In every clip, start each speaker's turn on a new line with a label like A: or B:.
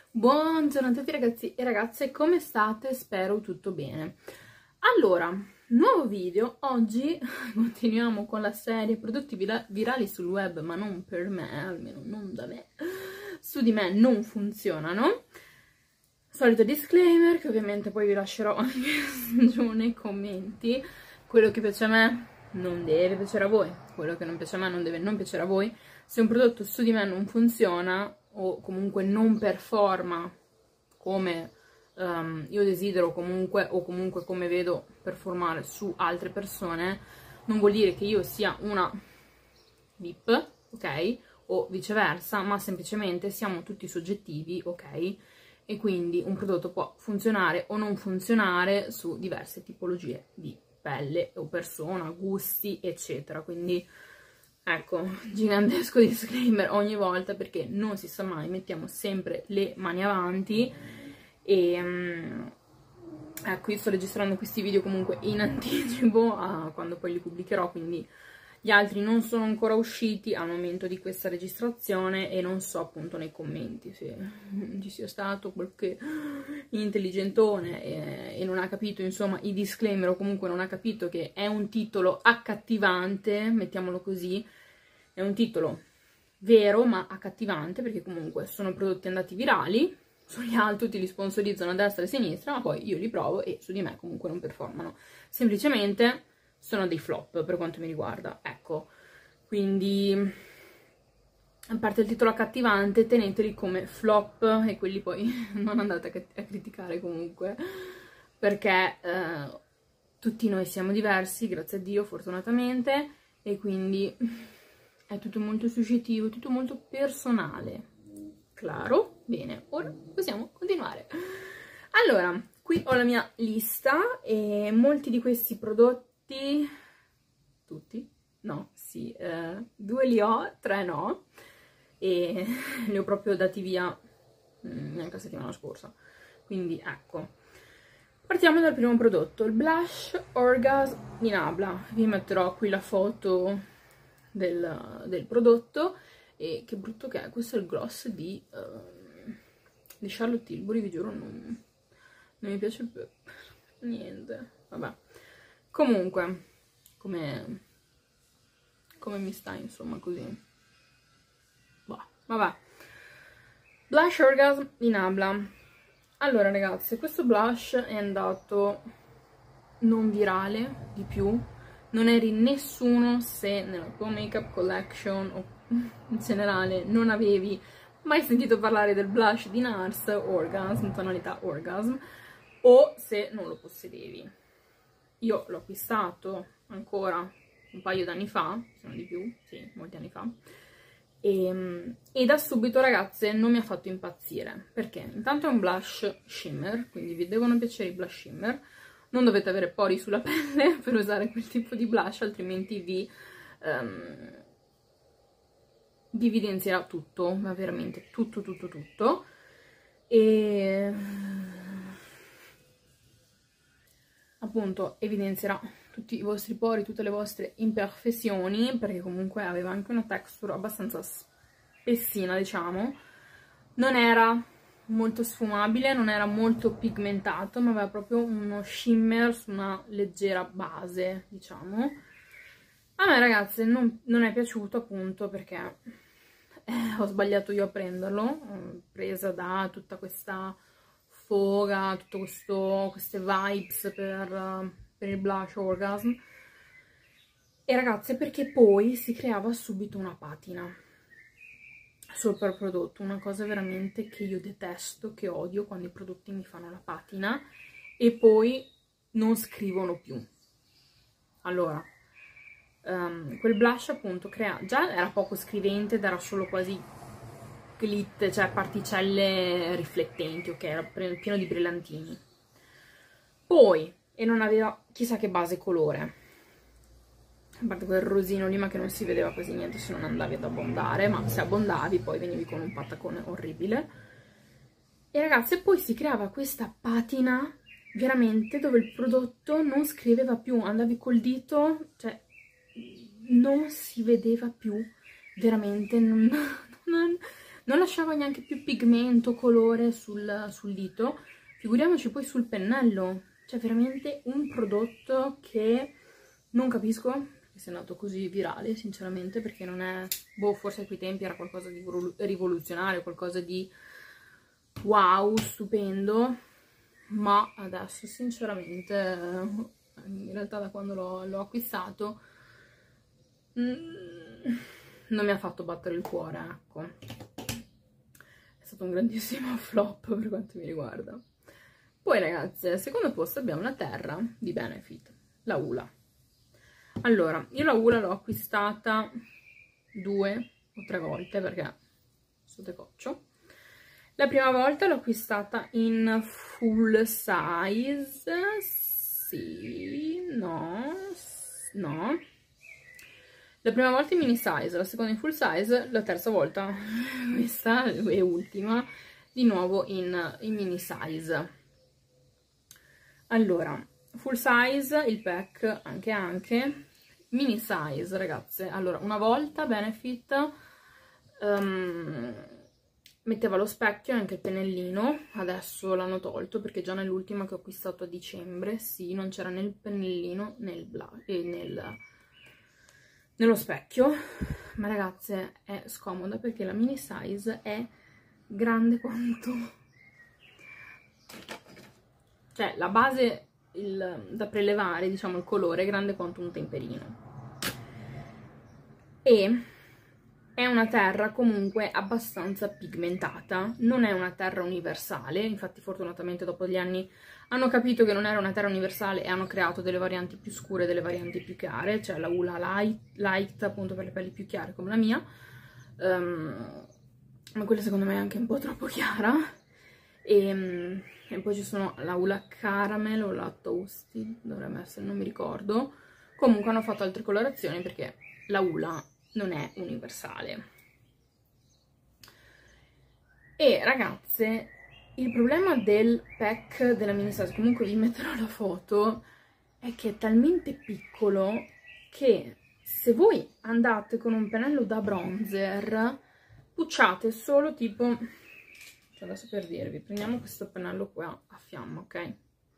A: Buongiorno a tutti ragazzi e ragazze, come state? Spero tutto bene. Allora, nuovo video, oggi continuiamo con la serie prodotti virali sul web, ma non per me, almeno non da me, su di me non funzionano. Solito disclaimer, che ovviamente poi vi lascerò anche giù nei commenti. Quello che piace a me non deve piacere a voi, quello che non piace a me non deve non piacere a voi. Se un prodotto su di me non funziona o comunque non performa come io desidero comunque, o comunque come vedo performare su altre persone, non vuol dire che io sia una VIP, ok? O viceversa, ma semplicemente siamo tutti soggettivi, ok? E quindi un prodotto può funzionare o non funzionare su diverse tipologie di pelle o persona, gusti, eccetera. Quindi ecco, gigantesco disclaimer ogni volta, perché non si sa mai, mettiamo sempre le mani avanti. E ecco, io sto registrando questi video comunque in anticipo a quando poi li pubblicherò, quindi gli altri non sono ancora usciti al momento di questa registrazione e non so appunto nei commenti se ci sia stato qualche intelligentone e non ha capito insomma i disclaimer, o comunque non ha capito che è un titolo accattivante, mettiamolo così, è un titolo vero ma accattivante, perché comunque sono prodotti andati virali, sugli altri tutti li sponsorizzano a destra e a sinistra, ma poi io li provo e su di me comunque non performano, semplicemente sono dei flop per quanto mi riguarda, ecco. Quindi a parte il titolo accattivante, teneteli come flop e quelli poi non andate a criticare comunque, perché tutti noi siamo diversi, grazie a Dio, fortunatamente, e quindi è tutto molto soggettivo, tutto molto personale. Claro? Bene, ora possiamo continuare. Allora, qui ho la mia lista e molti di questi prodotti, tutti? No, sì, 2 li ho, 3 no, e li ho proprio dati via neanche la settimana scorsa, quindi ecco. Partiamo dal primo prodotto, il Blush Orgasm di Nabla. Vi metterò qui la foto del prodotto. E che brutto che è, questo è il gloss di Charlotte Tilbury, vi giuro non mi piace più niente, vabbè. Comunque come mi sta insomma così, bah, vabbè. Blush Orgasm di Nabla. Allora ragazzi, questo blush è andato non virale di più, non eri nessuno se nella tua makeup collection o in generale non avevi mai sentito parlare del blush di NARS Orgasm, tonalità Orgasm, o se non lo possedevi. Io l'ho acquistato ancora un paio d'anni fa, se non di più, sì, molti anni fa, e da subito ragazze non mi ha fatto impazzire, perché intanto è un blush shimmer, quindi vi devono piacere i blush shimmer, non dovete avere pori sulla pelle per usare quel tipo di blush, altrimenti vi evidenzierà tutto, ma veramente tutto, e appunto evidenzierà tutti i vostri pori, tutte le vostre imperfezioni, perché comunque aveva anche una texture abbastanza spessina, diciamo, non era molto sfumabile, non era molto pigmentato, ma aveva proprio uno shimmer su una leggera base, diciamo. A me ragazze non è piaciuto, appunto perché ho sbagliato io a prenderlo, presa da tutta questa foga, tutte queste vibes per il blush Orgasm, e ragazze perché poi si creava subito una patina sopra il prodotto, una cosa veramente che io detesto, che odio, quando i prodotti mi fanno la patina e poi non scrivono più. Allora, quel blush appunto già era poco scrivente ed era solo quasi glitter, cioè particelle riflettenti, ok, era pieno di brillantini. Poi, e non aveva chissà che base colore, a parte quel rosino lì, ma che non si vedeva quasi niente se non andavi ad abbondare, ma se abbondavi poi venivi con un patacone orribile. E ragazzi, poi si creava questa patina veramente dove il prodotto non scriveva più, andavi col dito, cioè non si vedeva più, veramente, non non lasciava neanche più pigmento, colore sul dito, figuriamoci poi sul pennello. Cioè veramente un prodotto che non capisco che sia andato così virale, sinceramente, perché non è... boh, forse a quei tempi era qualcosa di rivoluzionario, qualcosa di wow, stupendo, ma adesso sinceramente, in realtà da quando l'ho acquistato, non mi ha fatto battere il cuore, ecco. È stato un grandissimo flop per quanto mi riguarda. Poi ragazze, al secondo posto abbiamo la Terra di Benefit, la Ula. Allora, io la Ula l'ho acquistata 2 o 3 volte perché sottecoccio. La prima volta l'ho acquistata in full size, sì, no. La prima volta in mini size, la seconda in full size, la terza volta, questa è ultima, di nuovo in mini size. Allora, full size, il pack anche, mini size ragazze. Allora, una volta Benefit metteva lo specchio e anche il pennellino, adesso l'hanno tolto perché già nell'ultima che ho acquistato a dicembre, sì, non c'era né il pennellino né nello specchio, ma ragazze è scomoda perché la mini size è grande quanto... cioè la base da prelevare, diciamo il colore, è grande quanto un temperino. E è una terra comunque abbastanza pigmentata, non è una terra universale, infatti fortunatamente dopo gli anni hanno capito che non era una terra universale e hanno creato delle varianti più scure e delle varianti più chiare, cioè la Ula Light appunto per le pelli più chiare come la mia, ma quella secondo me è anche un po' troppo chiara. E poi ci sono la Ula Caramel o la Toasted, dovrebbe essere, non mi ricordo. Comunque hanno fatto altre colorazioni perché la Ula non è universale. E ragazze, il problema del pack della mini size, comunque vi metterò la foto, è che è talmente piccolo che se voi andate con un pennello da bronzer, pucciate solo tipo... adesso per dirvi, prendiamo questo pennello qua a fiamma, ok?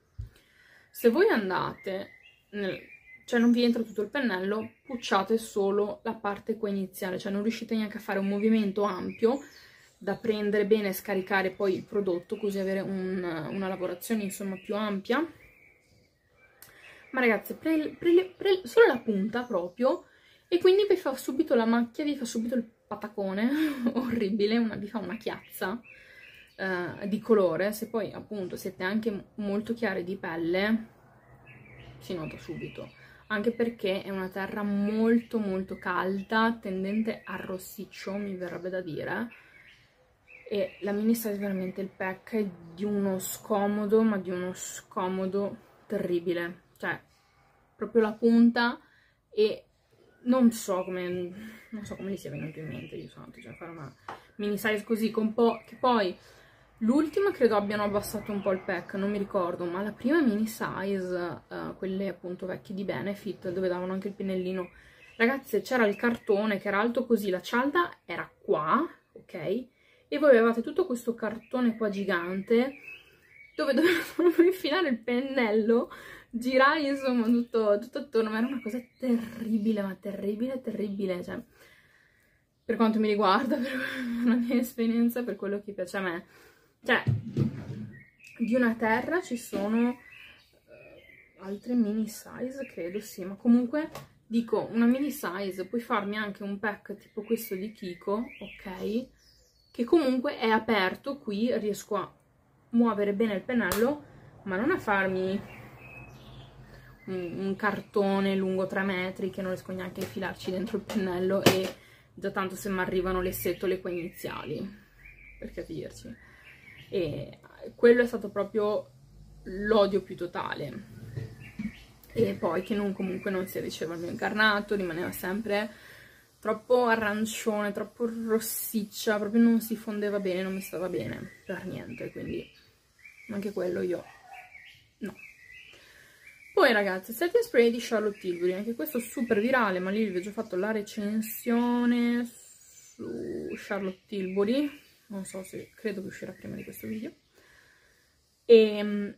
A: Se voi andate, cioè non vi entra tutto il pennello, pucciate solo la parte qua iniziale, cioè non riuscite neanche a fare un movimento ampio da prendere bene e scaricare poi il prodotto, così avere una lavorazione insomma più ampia. Ma ragazze, solo la punta proprio, e quindi vi fa subito la macchia, vi fa subito il patacone orribile, vi fa una chiazza di colore. Se poi appunto siete anche molto chiari di pelle si nota subito, anche perché è una terra molto molto calda, tendente al rossiccio, mi verrebbe da dire, e la mini size veramente, il pack è di uno scomodo, ma di uno scomodo terribile, cioè proprio la punta, e non so come gli sia venuto in mente di santo, cioè fare una mini size così con che poi l'ultima credo abbiano abbassato un po' il pack, non mi ricordo, ma la prima mini size, quelle appunto vecchie di Benefit, dove davano anche il pennellino, ragazze, c'era il cartone che era alto così, la cialda era qua, ok? E voi avevate tutto questo cartone qua gigante, dove dovevano infilare il pennello, girare insomma tutto attorno, ma era una cosa terribile, ma terribile, cioè, per quanto mi riguarda, per la mia esperienza, per quello che piace a me. Cioè, di una terra ci sono altre mini size, credo, sì, ma comunque, dico, una mini size, puoi farmi anche un pack tipo questo di Kiko, ok? Che comunque è aperto, qui riesco a muovere bene il pennello, ma non a farmi un cartone lungo 3 metri che non riesco neanche a infilarci dentro il pennello, e già tanto se mi arrivano le setole qua iniziali, per capirci. E quello è stato proprio l'odio più totale. E poi che comunque non si adiceva al mio incarnato, rimaneva sempre troppo arancione, troppo rossiccia, proprio non si fondeva bene, non mi stava bene per niente, quindi anche quello io no. Poi ragazzi, setting spray di Charlotte Tilbury, anche questo super virale, ma lì vi ho già fatto la recensione su Charlotte Tilbury, non so se, credo che uscirà prima di questo video. E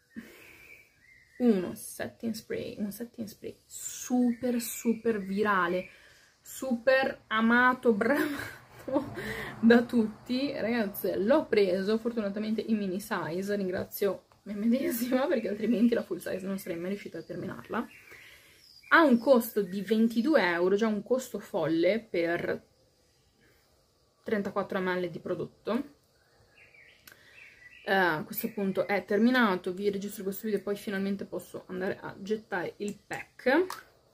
A: un setting spray super super virale, super amato, bramato da tutti, ragazzi. L'ho preso fortunatamente in mini size, ringrazio me medesima perché altrimenti la full size non sarei mai riuscita a terminarla. Ha un costo di 22 euro, già un costo folle per 34 ml di prodotto. A questo punto è terminato, vi registro questo video e poi finalmente posso andare a gettare il pack.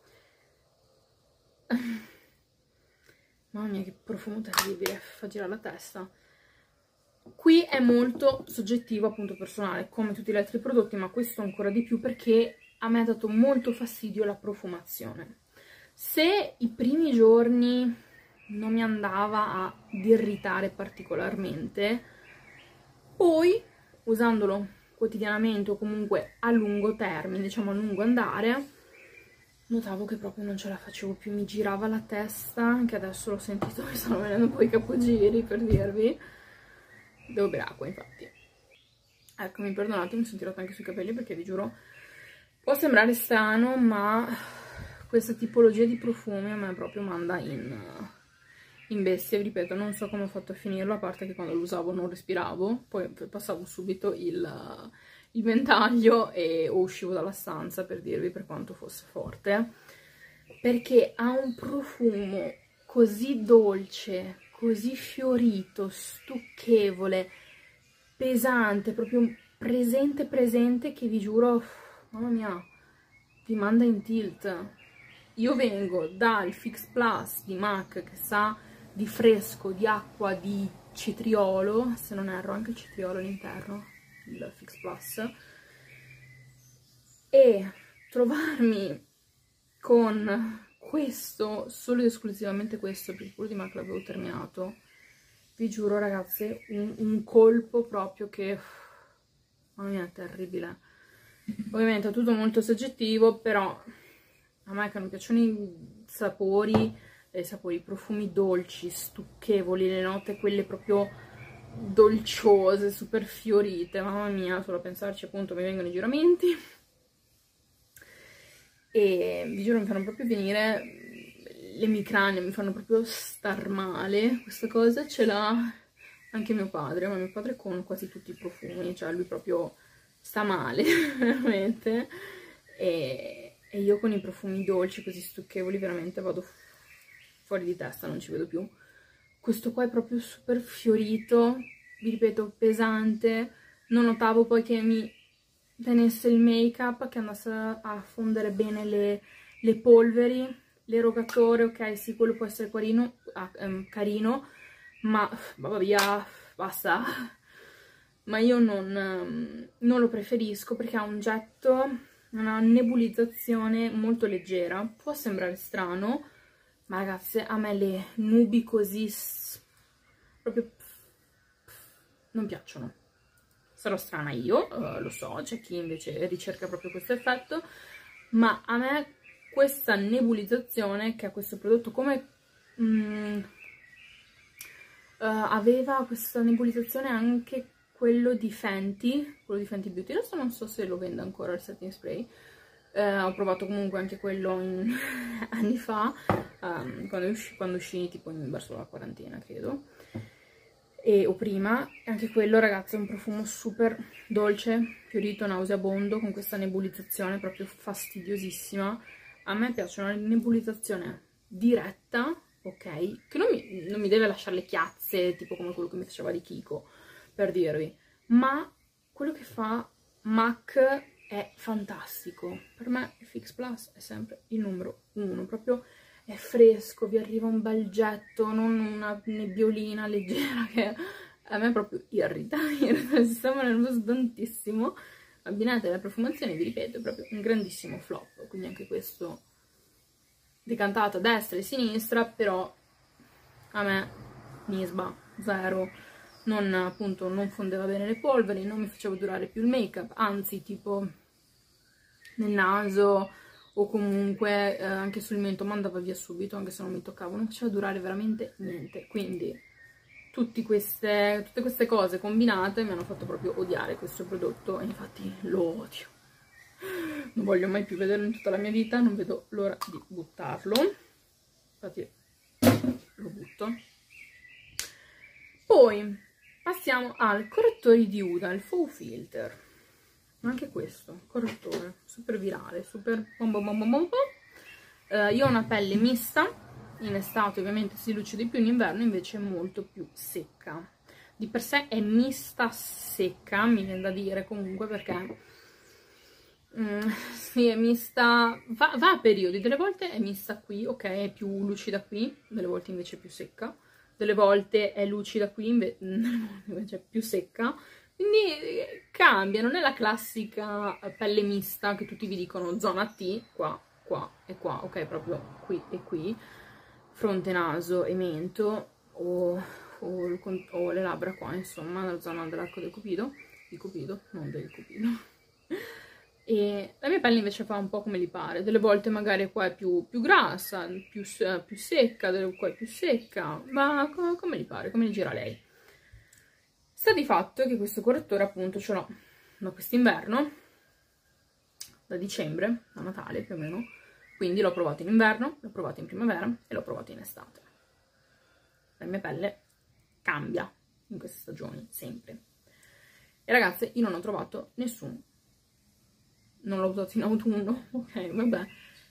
A: Mamma mia, che profumo terribile, fa girare la testa. Qui è molto soggettivo, appunto personale, come tutti gli altri prodotti, ma questo ancora di più perché a me ha dato molto fastidio la profumazione. Se i primi giorni non mi andava ad irritare particolarmente, poi, usandolo quotidianamente o comunque a lungo termine, diciamo a lungo andare, notavo che proprio non ce la facevo più, mi girava la testa, anche adesso l'ho sentito, mi stanno venendo un po' i capogiri, per dirvi. Devo bere acqua, infatti. Eccomi, perdonate, mi sono tirata anche sui capelli perché vi giuro, può sembrare strano, ma questa tipologia di profumi a me proprio manda in bestia, vi ripeto, non so come ho fatto a finirlo, a parte che quando lo usavo non respiravo, poi passavo subito il ventaglio e uscivo dalla stanza, per dirvi per quanto fosse forte, perché ha un profumo così dolce, così fiorito, stucchevole, pesante, proprio presente, che vi giuro, mamma mia, ti manda in tilt. Io vengo dal Fix Plus di MAC che sa di fresco, di acqua, di cetriolo, se non erro anche il cetriolo all'interno, il Fix Plus, e trovarmi con questo, solo ed esclusivamente questo, perché quello di MAC l'avevo terminato, vi giuro ragazzi, un colpo proprio che, mamma mia, è terribile. Ovviamente è tutto molto soggettivo, però a me che non piacciono i sapori, i profumi dolci, stucchevoli, le note quelle proprio dolciose, super fiorite, mamma mia, solo a pensarci appunto mi vengono i giramenti. E vi giuro mi fanno proprio venire l'emicrania, mi fanno proprio star male. Questa cosa ce l'ha anche mio padre, ma mio padre con quasi tutti i profumi, cioè lui proprio sta male, veramente. E io con i profumi dolci, così stucchevoli, veramente vado fuori di testa, non ci vedo più. Questo qua è proprio super fiorito, vi ripeto, pesante. Non notavo poi che mi tenesse il make up, che andasse a fondere bene le polveri, l'erogatore, ok, sì, quello può essere carino, ma va via, basta. Ma io non lo preferisco perché ha un getto, una nebulizzazione molto leggera. Può sembrare strano, ma ragazze, a me le nubi così proprio non piacciono. Sarò strana io, lo so, c'è chi invece ricerca proprio questo effetto, ma a me questa nebulizzazione che ha questo prodotto, come aveva questa nebulizzazione anche quello di Fenty Beauty, adesso non so se lo vende ancora il setting spray, ho provato comunque anche quello anni fa, quando uscì tipo verso la quarantina credo, o prima, anche quello ragazzi è un profumo super dolce, fiorito, nauseabondo, con questa nebulizzazione proprio fastidiosissima. A me piace una nebulizzazione diretta, ok, che non mi deve lasciare le chiazze, tipo come quello che mi faceva di Kiko, per dirvi, ma quello che fa MAC è fantastico. Per me il Fix Plus è sempre il numero 1, proprio è fresco, vi arriva un bel getto, non una nebbiolina leggera che a me proprio irrita, il sistema nervoso tantissimo. Abbinate alla profumazione, vi ripeto, è proprio un grandissimo flop, quindi anche questo decantato a destra e a sinistra, però a me nisba, zero, appunto non fondeva bene le polveri, non mi faceva durare più il make up, anzi tipo nel naso o comunque anche sul mento mandava via subito, anche se non mi toccavo, non faceva durare veramente niente, quindi tutte queste cose combinate mi hanno fatto proprio odiare questo prodotto, e infatti lo odio. Non voglio mai più vederlo in tutta la mia vita, non vedo l'ora di buttarlo. Infatti lo butto. Poi passiamo al correttore di Huda, il Faux Filter. Anche questo, correttore, super virale, super bom bom bom bom bom. Io ho una pelle mista, in estate ovviamente si lucida di più, in inverno invece è molto più secca. Di per sé è mista secca, mi viene da dire comunque, perché sì, è mista, va a periodi, delle volte è mista qui, ok, è più lucida qui, delle volte invece è più secca, delle volte è lucida qui, invece è più secca, quindi cambia, non è la classica pelle mista che tutti vi dicono zona T, qua, qua e qua, ok, proprio qui e qui, fronte, naso e mento, o le labbra qua, insomma, nella zona dell'arco del cupido, di cupido, non del cupido. E la mia pelle invece fa un po' come gli pare, delle volte magari qua è più grassa, più secca, qua è più secca, ma come gli pare, come gli gira lei. Sta di fatto che questo correttore appunto ce l'ho da quest'inverno, da dicembre, da Natale più o meno, quindi l'ho provato in inverno, l'ho provato in primavera e l'ho provato in estate. La mia pelle cambia in queste stagioni, sempre. E ragazze, io non ho trovato nessun, non l'ho usato in autunno, ok, vabbè.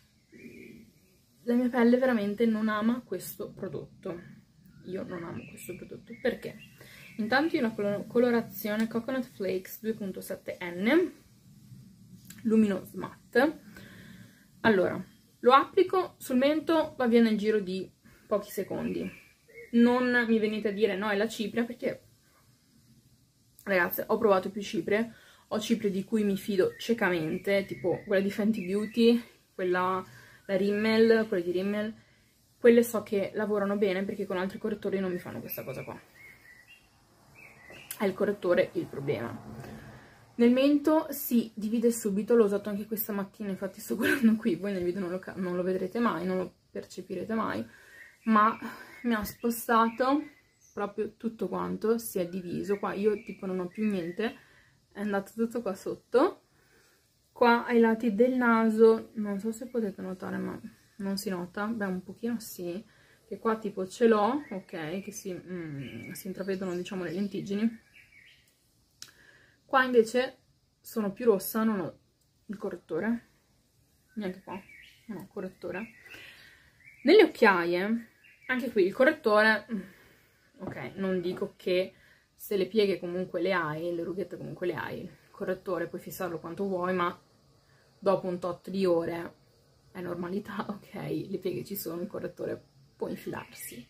A: La mia pelle veramente non ama questo prodotto. Io non amo questo prodotto, perché? Intanto io ho una colorazione Coconut Flakes 2.7N Luminous Matte. Allora, lo applico sul mento, va via nel giro di pochi secondi. Non mi venite a dire no, è la cipria, perché ragazze, ho provato più ciprie, ho ciprie di cui mi fido ciecamente, tipo quella di Fenty Beauty, la Rimmel, quelle di Rimmel, quelle so che lavorano bene perché con altri correttori non mi fanno questa cosa qua. È il correttore il problema. Nel mento si divide subito, l'ho usato anche questa mattina, infatti sto guardando qui, voi nel video non lo vedrete mai, non lo percepirete mai, ma mi ha spostato proprio tutto quanto, si è diviso, qua io tipo non ho più niente, è andato tutto qua sotto, qua ai lati del naso, non so se potete notare ma non si nota, beh un pochino sì, che qua tipo ce l'ho, ok, che si intravedono diciamo le lentiggini. Qua invece sono più rossa, non ho il correttore, neanche qua, non ho correttore. Nelle occhiaie, anche qui il correttore, ok, non dico che se le pieghe comunque le hai, le rughette comunque le hai, il correttore puoi fissarlo quanto vuoi, ma dopo un tot di ore è normalità, ok, le pieghe ci sono, il correttore può infilarsi.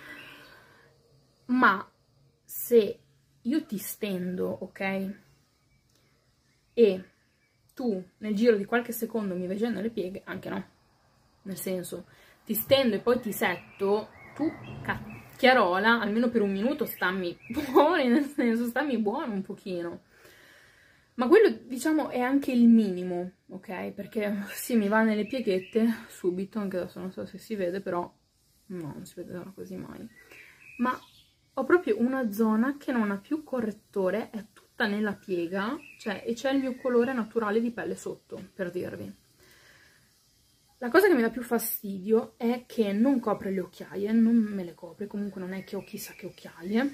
A: Ma se io ti stendo, ok, e tu nel giro di qualche secondo mi vai già nelle pieghe, anche no, nel senso, ti stendo e poi ti setto, tu cacchiarola, almeno per un minuto stammi buoni, nel senso, stammi buono un pochino. Ma quello, diciamo, è anche il minimo, ok? Perché sì, mi va nelle pieghette subito, anche adesso non so se si vede, però no, non si vede così mai. Ma ho proprio una zona che non ha più correttore, è tutta nella piega, cioè, e c'è il mio colore naturale di pelle sotto, per dirvi. La cosa che mi dà più fastidio è che non copre le occhiaie, non me le copre, comunque non è che ho chissà che occhiaie,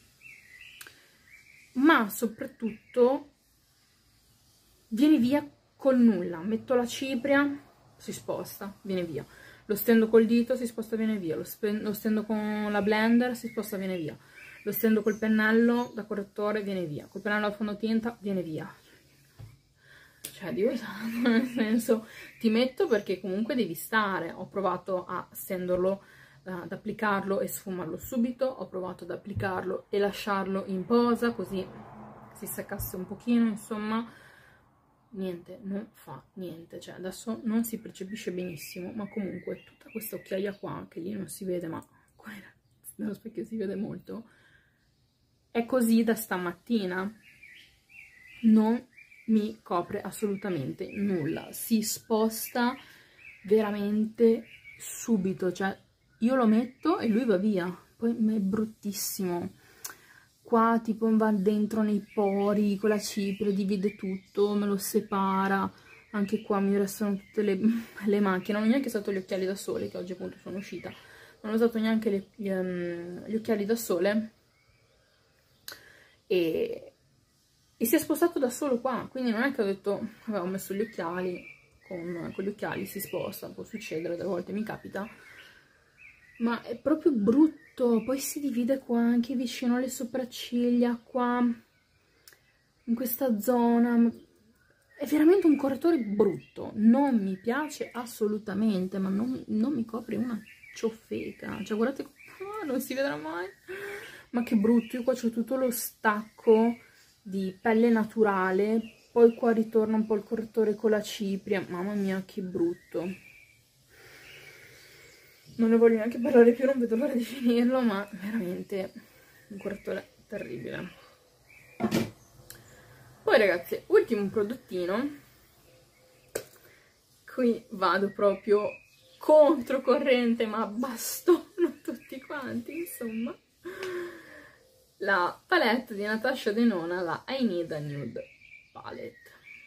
A: ma soprattutto viene via col nulla. Metto la cipria, si sposta, viene via. Lo stendo col dito, si sposta, viene via. Lo stendo con la blender, si sposta, viene via. Lo stendo col pennello da correttore, viene via. Col pennello a fondotinta, viene via. Cioè, Dio santo, nel senso, ti metto perché comunque devi stare. Ho provato a stenderlo, ad applicarlo e sfumarlo subito. Ho provato ad applicarlo e lasciarlo in posa, così si seccasse un pochino, insomma. Niente, non fa niente, cioè adesso non si percepisce benissimo, ma comunque tutta questa occhiaia qua, che lì non si vede, ma qua nello specchio si vede molto, è così da stamattina, non mi copre assolutamente nulla, si sposta veramente subito, cioè io lo metto e lui va via, poi è bruttissimo. Qua tipo va dentro nei pori, con la cipria, divide tutto, me lo separa. Anche qua mi restano tutte le macchie. Non ho neanche usato gli occhiali da sole, che oggi appunto sono uscita. Non ho usato neanche gli occhiali da sole. E si è spostato da solo qua. Quindi non è che ho detto, vabbè, ho messo gli occhiali, con gli occhiali si sposta, può succedere, delle volte mi capita. Ma è proprio brutto. Poi si divide qua anche vicino alle sopracciglia, qua, in questa zona. È veramente un correttore brutto, non mi piace assolutamente, ma non mi copre una ciofeca. Cioè guardate, non si vedrà mai, ma che brutto. Io qua c'ho tutto lo stacco di pelle naturale, poi qua ritorna un po' il correttore con la cipria. Mamma mia, che brutto. Non ne voglio neanche parlare più, non vedo l'ora di finirlo, ma veramente un correttore terribile. Poi ragazzi, ultimo prodottino, qui vado proprio controcorrente, ma bastono tutti quanti, insomma. La palette di Natasha Denona, la I Need a Nude Palette.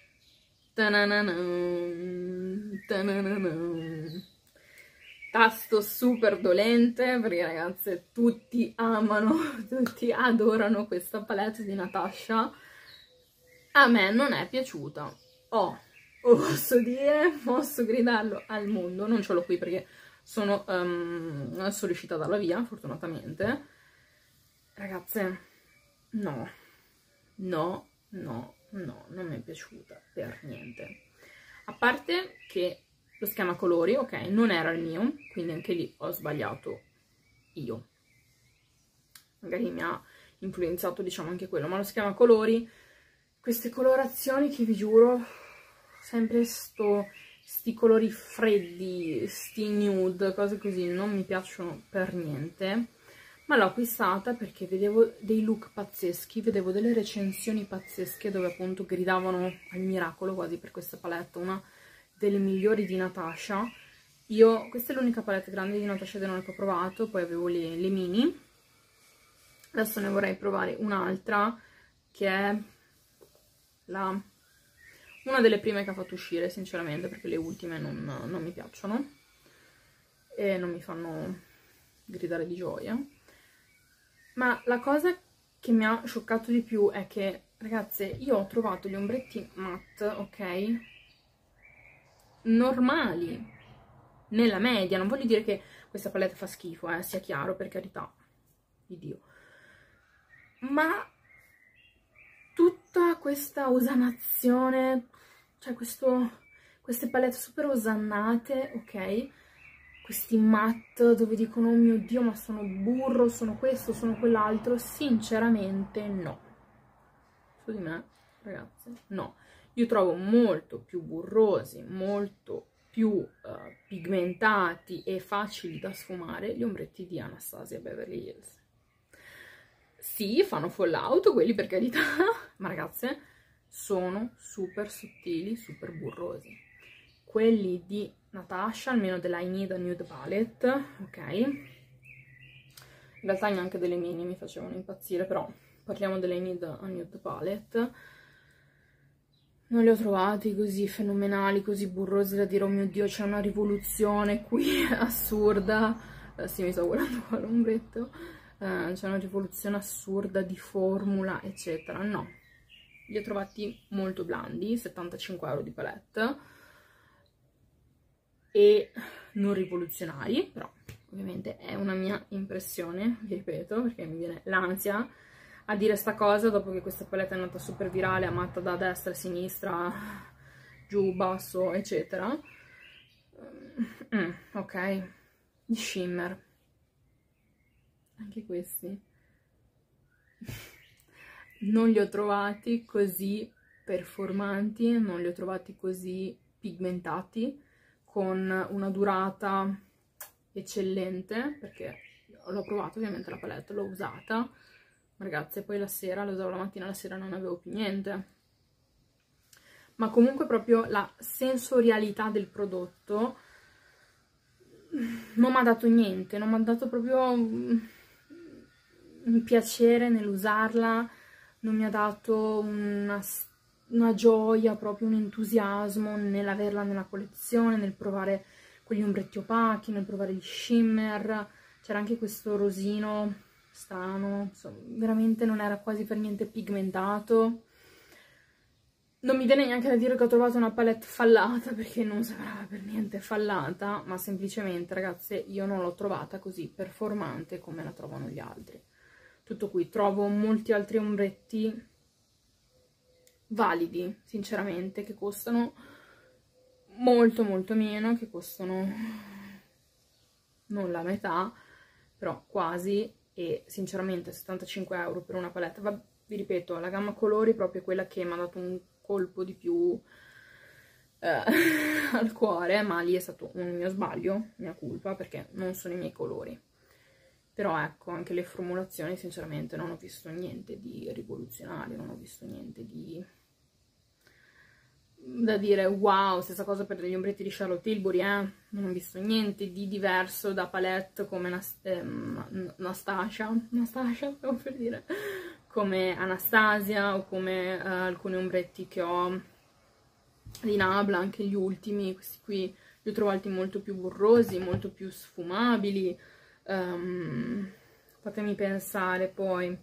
A: Tasto super dolente, perché ragazze tutti amano, tutti adorano questa palette di Natasha. A me non è piaciuta, posso dire, posso gridarlo al mondo, non ce l'ho qui perché sono riuscita a darla via, fortunatamente. Ragazze, no, non mi è piaciuta per niente. A parte che lo schema colori, ok, non era il mio, quindi anche lì ho sbagliato io. Magari mi ha influenzato, diciamo, anche quello, ma lo schema colori, queste colorazioni che vi giuro, sempre sti colori freddi, sti nude, cose così, non mi piacciono per niente. Ma l'ho acquistata perché vedevo dei look pazzeschi, vedevo delle recensioni pazzesche dove appunto gridavano al miracolo quasi per questa palette, una delle migliori di Natasha. Questa è l'unica palette grande di Natasha Denona che ho provato, poi avevo le mini. Adesso ne vorrei provare un'altra che è una delle prime che ha fatto uscire, sinceramente, perché le ultime non mi piacciono e non mi fanno gridare di gioia. Ma la cosa che mi ha scioccato di più è che, ragazze, io ho trovato gli ombretti matte, ok, normali, nella media. Non voglio dire che questa palette fa schifo, sia chiaro, per carità di Dio. Ma tutta questa osanazione, cioè queste palette super osannate, ok, questi matte dove dicono oh mio Dio ma sono burro, sono questo, sono quell'altro, sinceramente no. Su di me, ragazze, no. Io trovo molto più burrosi, molto più pigmentati e facili da sfumare gli ombretti di Anastasia Beverly Hills. Sì, fanno fallout quelli, per carità, ma ragazze sono super sottili, super burrosi. Quelli di Natasha, almeno della I Need a Nude Palette, ok? In realtà neanche delle mini mi facevano impazzire, però parliamo delle I Need a Nude Palette. Non li ho trovati così fenomenali, così burrosi da dire oh mio Dio c'è una rivoluzione qui assurda. Sì, mi sto guardando qua l'ombretto. C'è una rivoluzione assurda di formula, eccetera. No, li ho trovati molto blandi, 75 euro di palette, e non rivoluzionari, però ovviamente è una mia impressione, vi ripeto, perché mi viene l'ansia a dire sta cosa dopo che questa palette è andata super virale, amata da destra, sinistra, giù, basso, eccetera. Ok, gli shimmer, anche questi non li ho trovati così performanti, non li ho trovati così pigmentati, con una durata eccellente, perché l'ho provato ovviamente la palette, l'ho usata, ragazze, poi la sera, la usavo la mattina, la sera non avevo più niente. Ma comunque proprio la sensorialità del prodotto non mi ha dato niente, non mi ha dato proprio un piacere nell'usarla, non mi ha dato una gioia, proprio un entusiasmo nell'averla nella collezione, nel provare quegli ombretti opachi, nel provare gli shimmer. C'era anche questo rosino strano, insomma, veramente non era quasi per niente pigmentato. Non mi viene neanche da dire che ho trovato una palette fallata, perché non sembrava per niente fallata, ma semplicemente, ragazze, io non l'ho trovata così performante come la trovano gli altri. Tutto qui, trovo molti altri ombretti validi, sinceramente, che costano molto molto meno, che costano non la metà, però quasi, e sinceramente 75 euro per una palette. Vi ripeto, la gamma colori è proprio quella che mi ha dato un colpo di più al cuore, ma lì è stato un mio sbaglio, mia colpa, perché non sono i miei colori. Però ecco, anche le formulazioni sinceramente non ho visto niente di rivoluzionario, non ho visto niente di da dire wow. Stessa cosa per gli ombretti di Charlotte Tilbury, non ho visto niente di diverso da palette come Anastasia, stavo per dire, come Anastasia, o come alcuni ombretti che ho di Nabla, anche gli ultimi, questi qui li ho trovati molto più burrosi, molto più sfumabili. Fatemi pensare poi,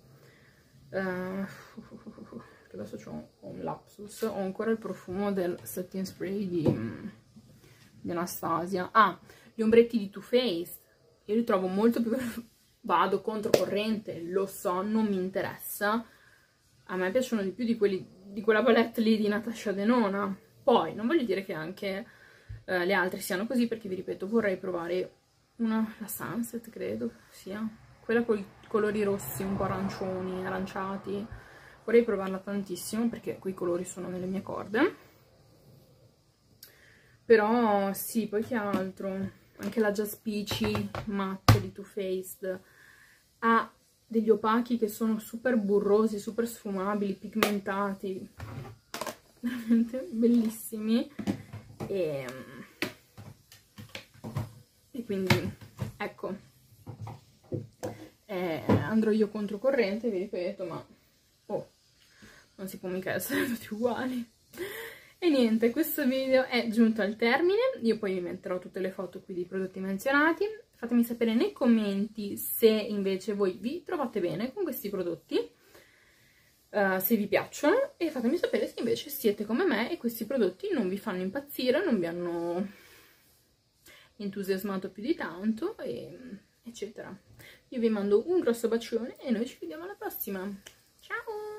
A: adesso ho un lapsus, ho ancora il profumo del setting spray di Anastasia. Gli ombretti di Too Faced, io li trovo molto più, vado controcorrente, lo so, non mi interessa, a me piacciono di più di quelli di quella palette lì di Natasha Denona. Poi non voglio dire che anche le altre siano così, perché vi ripeto, vorrei provare la Sunset, credo sia quella con i colori rossi un po' aranciati. Vorrei provarla tantissimo, perché quei colori sono nelle mie corde. Però sì, poi che altro? Anche la Just Peachy matte di Too Faced ha degli opachi che sono super burrosi, super sfumabili, pigmentati, veramente bellissimi. E quindi ecco, andrò io controcorrente, vi ripeto, ma non si può mica essere tutti uguali. E niente, questo video è giunto al termine. Io poi vi metterò tutte le foto qui dei prodotti menzionati. Fatemi sapere nei commenti se invece voi vi trovate bene con questi prodotti, se vi piacciono, e fatemi sapere se invece siete come me e questi prodotti non vi fanno impazzire, non vi hanno entusiasmato più di tanto, eccetera. Io vi mando un grosso bacione e noi ci vediamo alla prossima. Ciao!